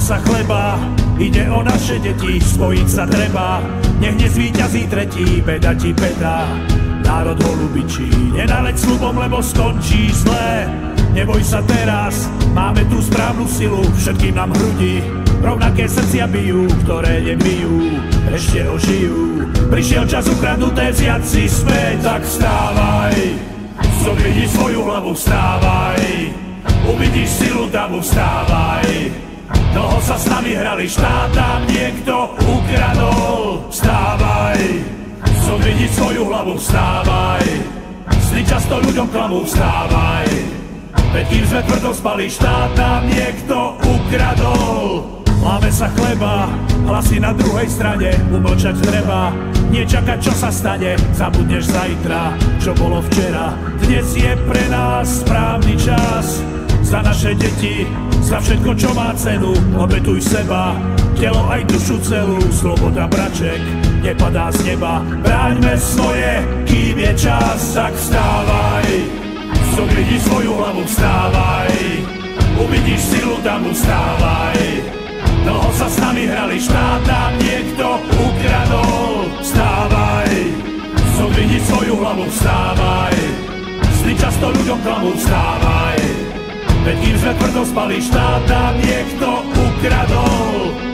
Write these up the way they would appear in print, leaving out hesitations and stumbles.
sa chleba, ide o naše deti, spojiť sa treba. Nech nezvíťazí tretí, beda ti beda. Národ holubičí, nenaleď slubom, lebo skončí zlé. Neboj sa teraz, máme tú správnu silu, všetkým nám hrudi rovnaké srdcia bijú, ktoré nebijú, ešte ožijú. Prišiel čas ukradnuté vziať si späť, tak vstávaj, zodvihni svoju hlavu, vstávaj, uvidíš silu davu, vstávaj. Dlho sa s nami hrali, štát nám niekto ukradol, vstávaj, zodvihni svoju hlavu, vstávaj, sny často ľuďom klamú, vstávaj. Veď kým sme tvrdo spali, štát nám niekto ukradol. Láme sa chleba, hlasy na druhej strane, umlčať treba, nečakať čo sa stane, zabudneš zajtra, čo bolo včera. Dnes je pre nás správny čas, za naše deti, za všetko čo má cenu, obetuj seba, telo aj dušu celú, sloboda braček, nepadá z neba, bráňme svoje, kým je čas, tak vstávaj, zodvihni svoju hlavu, vstávaj, uvidíš silu damu, vstávaj. Dlho sa s nami hrali, štát nám niekto ukradol, vstávaj, zodvihni svoju hlavu, vstávaj, sny často ľuďom klamú, vstávaj. Veď kým sme tvrdo spali, štát nám niekto ukradol.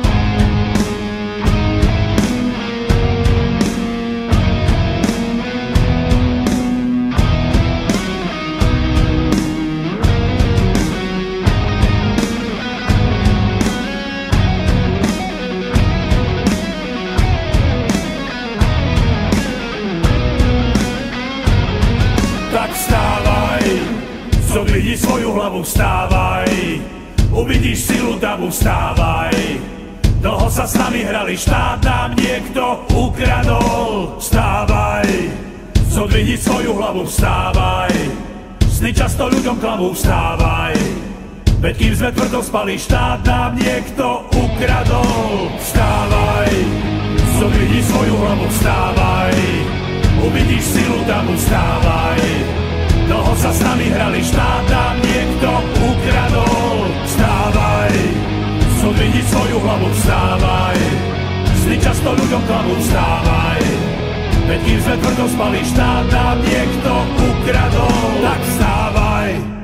Tak vstávaj, zodvihni svoju hlavu, vstávaj, uvidíš silu davu, vstávaj. Dlho sa s nami hrali, štát nám niekto ukradol, vstávaj, zodvihni svoju hlavu, vstávaj, sny často ľuďom klamú, vstávaj. Veď kým sme tvrdo spali, štát nám niekto ukradol, vstávaj, zodvihni svoju hlavu, vstávaj, uvidíš silu davu, vstávaj. Dlho sa s nami hrali, štát nám niekto ukradol, vstávaj, zodvihni svoju hlavu, vstávaj, sny často ľuďom klamú, vstávaj. Veď kým sme tvrdo spali, štát nám niekto ukradol, tak vstávaj.